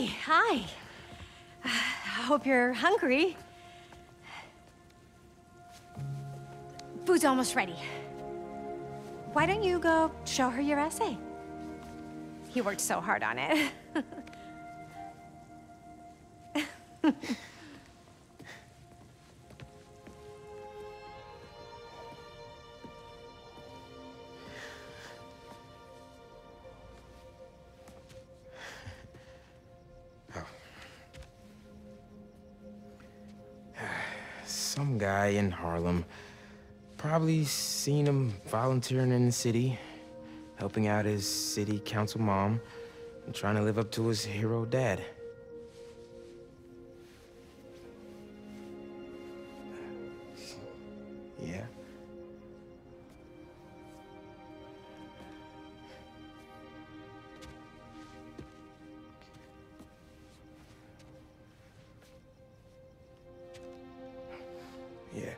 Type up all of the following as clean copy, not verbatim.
Hi. I hope you're hungry. Food's almost ready. Why don't you go show her your essay? You worked so hard on it. Some guy in Harlem. Probably seen him volunteering in the city, helping out his city council mom, and trying to live up to his hero dad. Yeah. Yeah.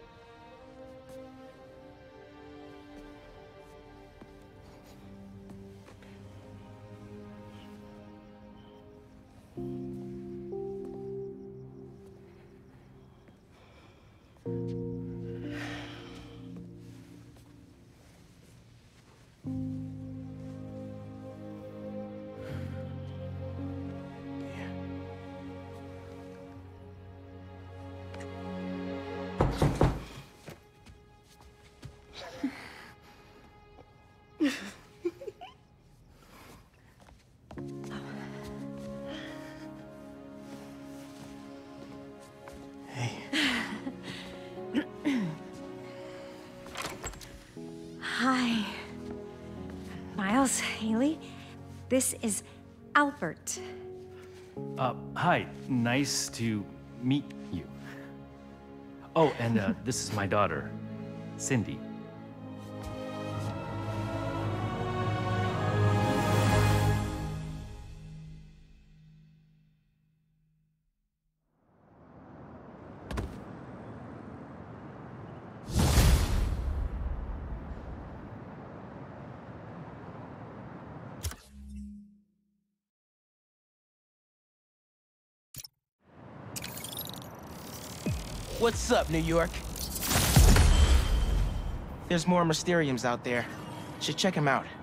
Hi. Miles, Haley, this is Albert. Hi. Nice to meet you. Oh, and this is my daughter, Cindy. What's up, New York? There's more Mysteriums out there. Should check them out.